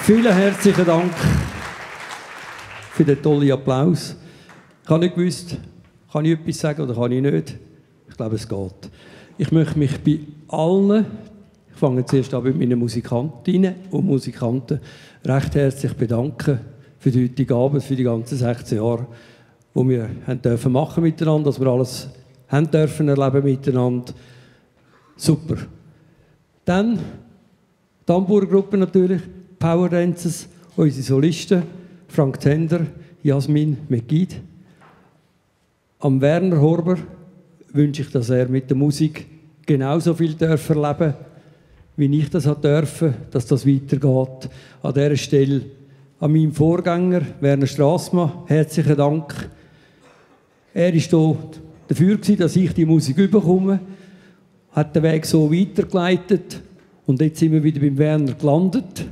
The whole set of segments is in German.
Vielen herzlichen Dank für den tollen Applaus. Ich habe nicht gewusst, kann ich etwas sagen oder kann ich nicht? Ich glaube, es geht. Ich möchte mich bei allen, ich fange zuerst an mit meinen Musikantinnen und Musikanten, recht herzlich bedanken für die heutige Abend, für die ganzen 16 Jahre, die wir haben dürfen machen miteinander, dass wir alles haben dürfen erleben miteinander. Super. Dann die Hamburger-Gruppe natürlich, Power Dancers, unsere Solisten, Frank Zender, Jasmin Megid. Am Werner Horber wünsche ich, dass er mit der Musik genauso viel erleben darf, wie ich das durfte, dass das weitergeht. An dieser Stelle an meinem Vorgänger, Werner Strassmann, herzlichen Dank. Er war dafür, dass ich die Musik bekomme, hat den Weg so weitergeleitet und jetzt sind wir wieder beim Werner gelandet.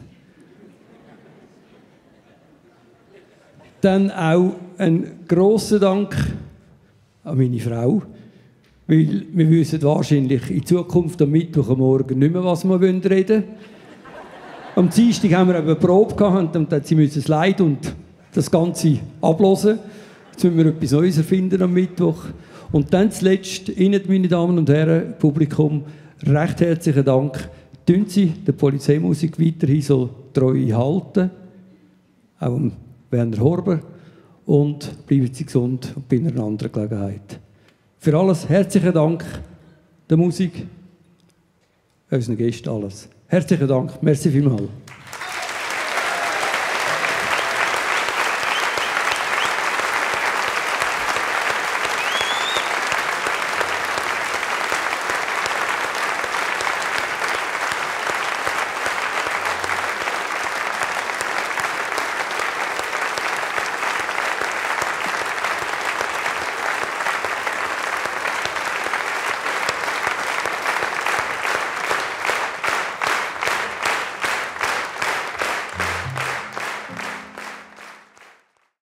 Dann auch ein grosser Dank an meine Frau, weil wir wissen wahrscheinlich in Zukunft am Mittwochmorgen nicht mehr, was wir reden wollen. Am Dienstag haben wir eben eine Probe gehabt und dann mussten sie es leiden und das Ganze abhören. Jetzt müssen wir etwas Neues erfinden am Mittwoch. Und dann zuletzt Ihnen, meine Damen und Herren, Publikum, recht herzlichen Dank. Tun Sie der Polizeimusik weiterhin so treu halten, auch Werner Horber, und bleiben Sie gesund und bei einer anderen Gelegenheit. Für alles herzlichen Dank, der Musik, unseren Gästen alles. Herzlichen Dank, merci vielmals.